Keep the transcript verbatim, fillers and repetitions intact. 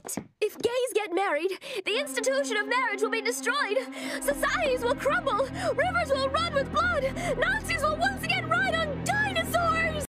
Wait! If gays get married, the institution of marriage will be destroyed. Societies will crumble. Rivers will run with blood. Nazis will once again